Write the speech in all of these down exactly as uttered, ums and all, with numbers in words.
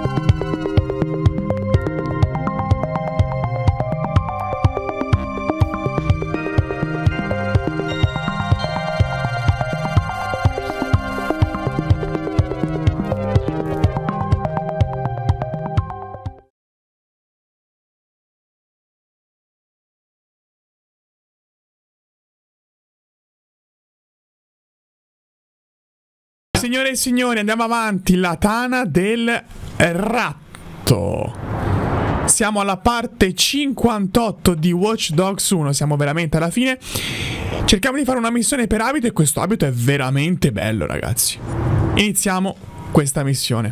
Signore e signori, andiamo avanti. La tana del ratto. Siamo alla parte cinquantotto di Watch Dogs uno. Siamo veramente alla fine. Cerchiamo di fare una missione per abito e questo abito è veramente bello, ragazzi. Iniziamo questa missione.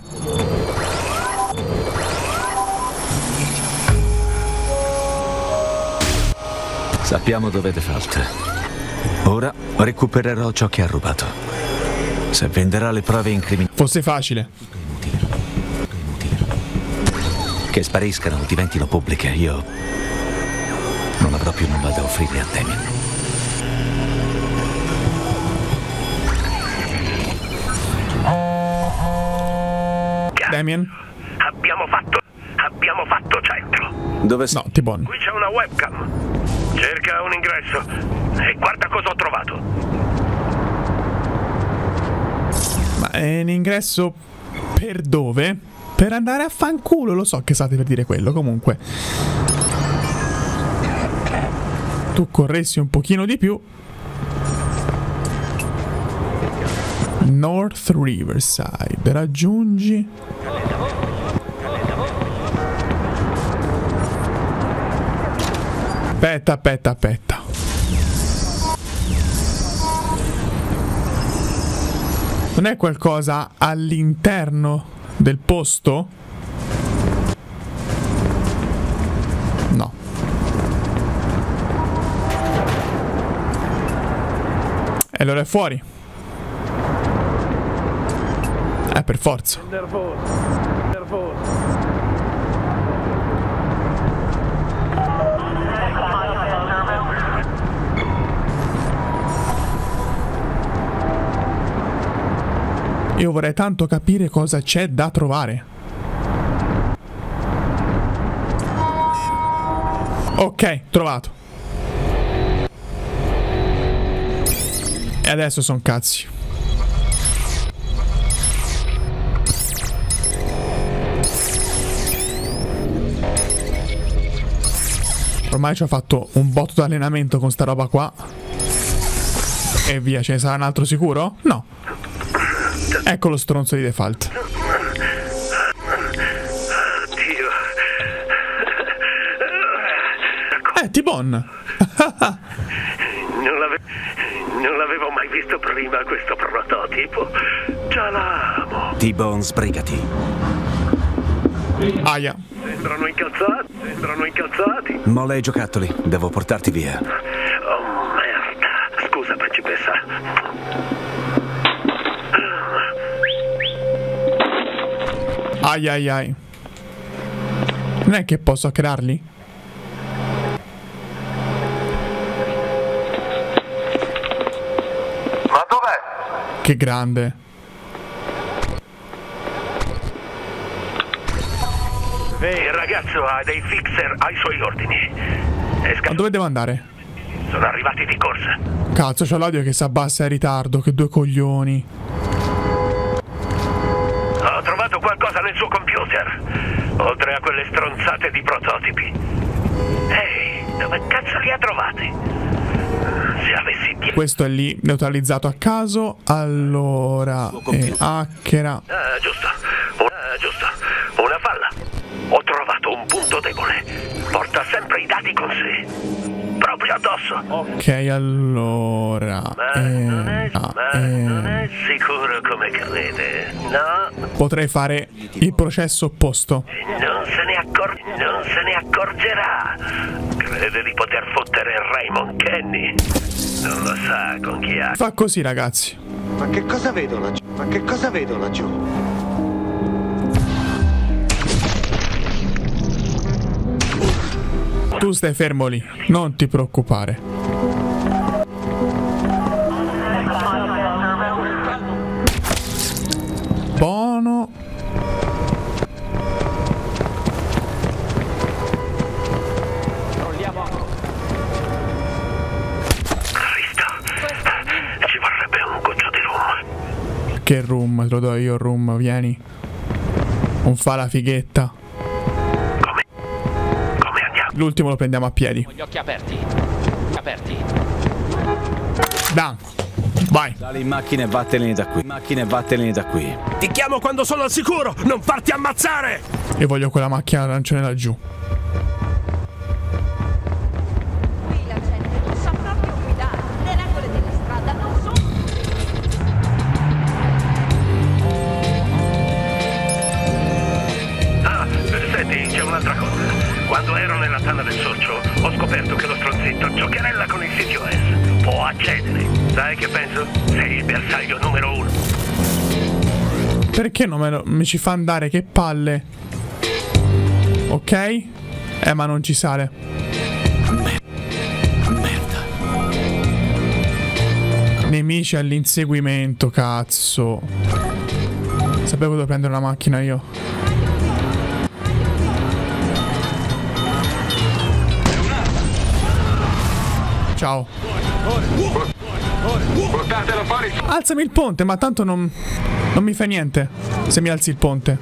Sappiamo dove default. Ora recupererò ciò che ha rubato. Se venderà le prove incriminative... Fosse facile. Che spariscano o diventino pubbliche, io non avrò più nulla da offrire a Damien. Damien? Abbiamo fatto... abbiamo fatto centro. Dove sei? No, T-Bone. Qui c'è una webcam. Cerca un ingresso. E guarda cosa ho trovato. Ma è un ingresso per dove? Per andare a fanculo, lo so che state per dire quello, comunque. Tu corressi un pochino di più. North Riverside, raggiungi. Aspetta, aspetta, aspetta. Non è qualcosa all'interno del posto? No. E allora è fuori. Eh, per forza. Nervoso, nervoso. Io vorrei tanto capire cosa c'è da trovare. Ok, trovato. E adesso sono cazzi. Ormai ci ho fatto un botto di allenamento con sta roba qua. E via, ce ne sarà un altro sicuro? No. Ecco lo stronzo di default. Dio. Eh, T-Bone. Non l'avevo... non l'avevo mai visto prima questo prototipo. Già l'amo. T-Bone, sbrigati. Aia. Sembrano incalzati. Sembrano incalzati. Molla i giocattoli, devo portarti via. Oh, merda. Scusa, principessa. Ai ai ai. Non è che posso crearli? Ma dov'è? Che grande. Il ragazzo ha dei fixer ai suoi ordini. Ma dove devo andare? Sono arrivati di corsa. Cazzo, c'ho l'audio che si abbassa in ritardo. Che due coglioni. Ho trovato qualcosa nel suo computer. Oltre a quelle stronzate di prototipi. Ehi, dove cazzo li ha trovati? Se avessi più... Questo è lì, neutralizzato a caso. Allora, eh, hackera. Ah, giusto. Uh, giusto. Una falla. Ho trovato un punto debole. Porta sempre i dati con sé. Proprio addosso. Ok, allora. Ma, eh, non, è, ah, ma eh, non è sicuro come crede. No. potrei fare il processo opposto. Non se ne accor- non se ne accorgerà. Crede di poter fottere Raymond Kenny. Non lo sa con chi ha. Fa così, ragazzi. Ma che cosa vedo laggiù? Ma che cosa vedo laggiù? Tu stai fermo lì, non ti preoccupare. Buono. Che room? Te lo do io il room, vieni. Non fa la fighetta. Come? Come andiamo? L'ultimo lo prendiamo a piedi. Con gli occhi aperti. Aperti. Dan. Vai. Sali in macchina e vattene da qui. In macchina e vattene da qui. Ti chiamo quando sono al sicuro! Non farti ammazzare! E voglio quella macchina arancione laggiù. Qui la gente non sa proprio guidare. Le regole della strada non sono... Ah, senti, c'è un'altra cosa. Quando ero nella tana del socio, ho scoperto che lo stronzetto giocherella con il C T O S. Può accedere. Sai che penso? Sei il bersaglio numero uno. Perché non me lo, mi ci fa andare? Che palle. Ok? Eh, ma non ci sale. Merda. Nemici all'inseguimento, cazzo. Sapevo che dovevo prendere una macchina io. Ciao. Portatelo fuori. Alzami il ponte, ma tanto non, non mi fa niente se mi alzi il ponte.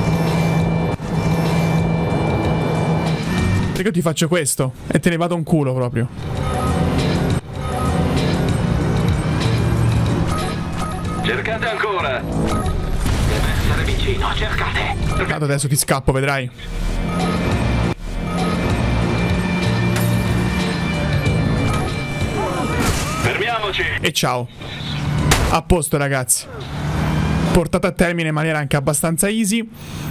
Perché io ti faccio questo e te ne vado un culo proprio. Cercate ancora. Deve essere vicino, cercate. Tanto adesso ti scappo, vedrai. Fermiamoci. E ciao. A posto, ragazzi. Portato a termine in maniera anche abbastanza easy.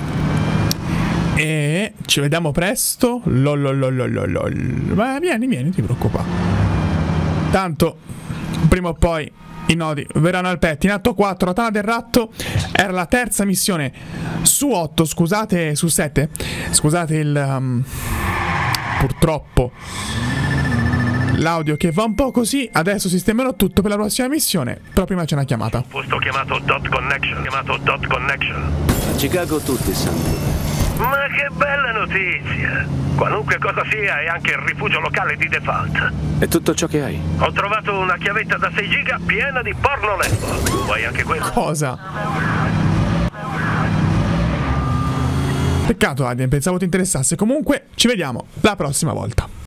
E ci vediamo presto. Lolololololol. Ma vieni, vieni, ti preoccupare. Tanto prima o poi i nodi verranno al pettine. Atto quattro, la tana del ratto. Era la terza missione su otto, scusate, su sette. Scusate il um, purtroppo l'audio che va un po' così. Adesso sistemerò tutto per la prossima missione. Però prima c'è una chiamata. Posto chiamato Dot Connection. Chiamato Dot Connection. A Chicago tutti sanno. Ma che bella notizia! Qualunque cosa sia è anche il rifugio locale di default. È tutto ciò che hai. Ho trovato una chiavetta da sei giga piena di porno lesbo. Vuoi anche quello? Cosa? Peccato, Adrien, pensavo ti interessasse. Comunque, ci vediamo la prossima volta.